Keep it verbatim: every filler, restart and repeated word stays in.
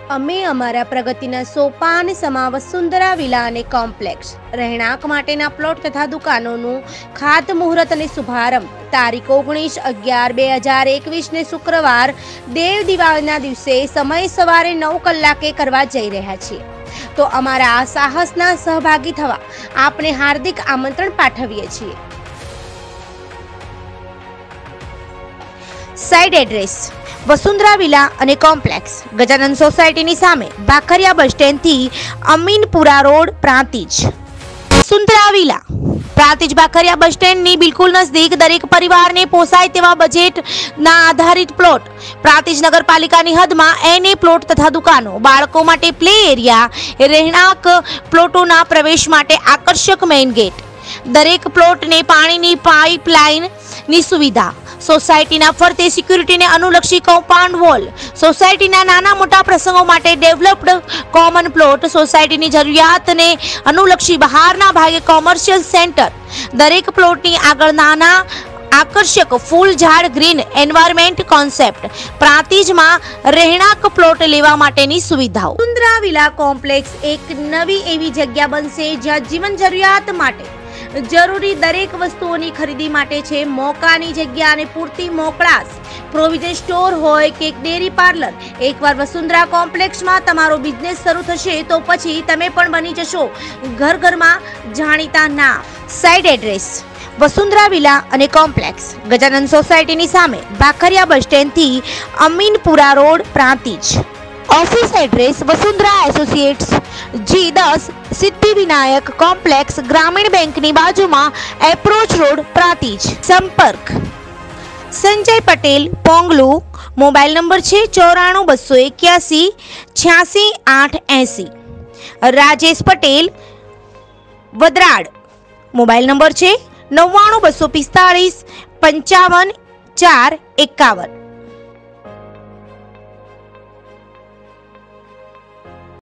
અમે અમારા પ્રગતિના સોપાન સમા વસુંધરા વિલા અને કોમ્પ્લેક્સ રહેણાંક માટેના પ્લોટ તથા દુકાનોનું ખાતમુહૂર્ત અને શુભારંભ તારીખ ઓગણીસ અગિયાર બે હજાર એકવીસ ને શુક્રવાર દેવ દિવાળીના દિવસે સમય સવારે નવ કલાકે કરવા જઈ રહ્યા છીએ। તો અમારા આ સાહસના સહભાગી થવા આપને હાર્દિક આમંત્રણ પાઠવીએ છીએ। સાઇટ એડ્રેસ વસુંધરા વિલા અને કોમ્પ્લેક્સ ગજાનન સોસાયટીની સામે ભાખરિયા બસ સ્ટેન્ડથી Aminpura road Prantij. Vasundhara villa Prantij Bhakhariya bus સ્ટેન્ડની બિલકુલ નજદીક દરેક પરિવારને પોસાય તેવા બજેટના આધારિત પ્લોટ પ્રાંતિજ નગરપાલિકાની હદમાં એને પ્લોટ તથા દુકાનો બાળકો માટે પ્લે એરિયા રહેણાંક પ્લોટોના પ્રવેશ માટે આકર્ષક મેઇન ગેટ દરેક પ્લોટને પાણીની પાઇપલાઇનની સુવિધા સોસાયટીના ફરતે સિક્યુરિટીને અનુલક્ષી કમ્પાઉન્ડ વોલ સોસાયટીના નાના મોટા પ્રસંગો માટે ડેવલપ્ડ કોમન પ્લોટ સોસાયટીની જરૂરિયાતને અનુલક્ષી બહારના ભાગે કોમર્શિયલ સેન્ટર દરેક પ્લોટની આગળ નાના આકર્ષક ફૂલ ઝાડ ગ્રીન એન્વાયરમેન્ટ કોન્સેપ્ટ પ્રાંતિજમાં રહેણાંક પ્લોટ લેવા માટેની સુવિધાઓ। વસુંધરા વિલા કોમ્પ્લેક્સ એક નવી એવી જગ્યા બનશે જ્યાં જીવન જરૂરિયાત માટે જરૂરી દરેક વસ્તુઓની ખરીદી માટે છે મોકાની જગ્યા અને પૂરતી મોકળાશ પ્રોવિઝન સ્ટોર હોય કે ડેરી પાર્લર। એકવાર વસુંધરા કોમ્પ્લેક્સમાં તમારો બિઝનેસ શરૂ થશે તો પછી તમે પણ બની જશો ઘર ઘરમાં જાણીતા નામ। સાઇટ એડ્રેસ વસુંધરા વિલા અને કોમ્પ્લેક્સ ગજાનન સોસાયટીની સામે ભાખરિયા બસ સ્ટેન્ડથી Aminpura road Prantij. Office address Vasundhara associates G दस सिद्धि विनायक कॉम्प्लेक्स ग्रामीण बैंक ની બાજુમાં એપ્રોચ રોડ પ્રાંતિજ। સંપર્ક સંજય પટેલ પોંગલુ મોબાઈલ નંબર છે ચોરાણું બસો એક્યાસી છ્યાસી આઠ એસી। રાજેશ પટેલ વદરાડ મોબાઈલ નંબર છે નવ્વાણું બસો પિસ્તાળીસ પંચાવન ચાર એકાવન।